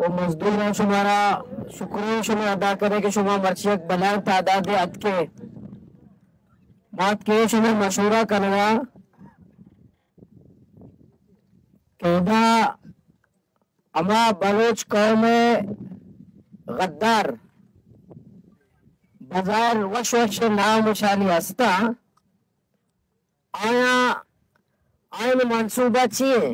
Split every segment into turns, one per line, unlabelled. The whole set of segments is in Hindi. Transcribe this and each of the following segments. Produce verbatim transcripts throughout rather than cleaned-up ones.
वो मजदूर शुमारा शुक्रिया शुमा अदा करे कि शुमा मर्चियक बलान तादाद अद के बात के शुमा मशूरा करना कहना अमा बलोच कौम गद्दार बाजार वश वश नाम शाली हस्ता आया आयन मंसूबा चाहिए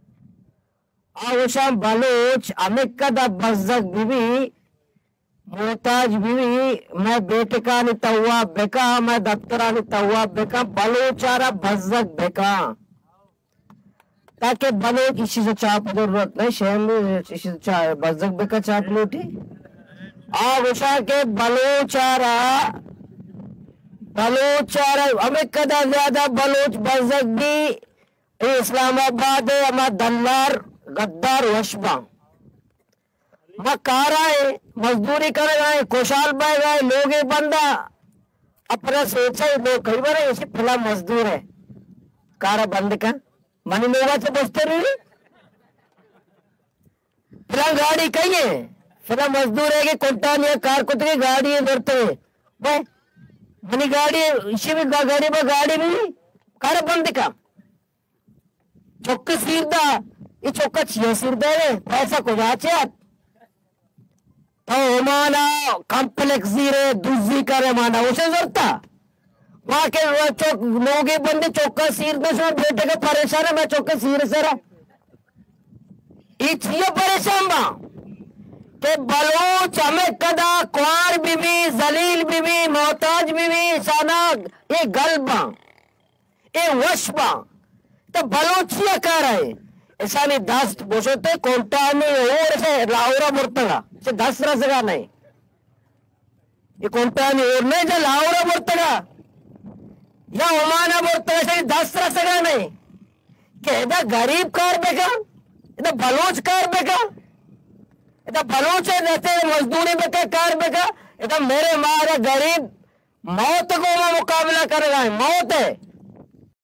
आवशाम बलोच अमेकदा बजक बीवी मोहताज बीवी मैं बेटे का नि तवा बेका मैं दफ्तरा नि तवा बेका बलोचारा बजक बेका ताकि बलोच इसी से चाप जरूरत नहीं शहर में इसी से चाप बजक बेका चाप लूटी आवशा के बलोचारा बलोचारा अमेकदा ज्यादा बलोच बजक भी इस्लामाबाद है हमारा दल्लार गद्दार वशबा कारा है मजदूरी कर गए खुशहाल बह गए लोग बंदा अपना सोचा लोग कई बार ऐसे फला मजदूर है कारा बंद का मनी लोग से बचते रही फिलहाल गाड़ी कही है फिलहाल मजदूर है कि कुंटान या कार कुछ की गाड़ी है बढ़ते हुए मनी गाड़ी इसी में गाड़ी में गाड़ी में कारा बंद का चौक्कस सीधा ये चौका छिया सिरदे पैसा को जाचे तो माना कॉम्प्लेक्स रे दूसरी करे माना उसे जरूरता वहां के चौक लोग बंदे चौका सिर में से बेटे का परेशान है मैं चौका सिर से रहा ये परेशान बा के बलोच हमें कदा कुआर बीवी जलील बीवी मोहताज बीवी साना ये गलबा ये वशबा तो बलोचिया कह रहे ऐसा नहीं दस बोझते कोंटा में और ऐसे लाहौरा मुर्तगा से दस रसगा नहीं ये कोंटा में और नहीं जो लाहौरा मुर्तगा या ओमाना मुर्तगा से दस रसगा नहीं के इधर गरीब कार बेका इधर बलोच कार बेका इधर बलोच है जैसे मजदूरी बेका कार बेका इधर मेरे मारे गरीब मौत को मुकाबला करेगा मौत है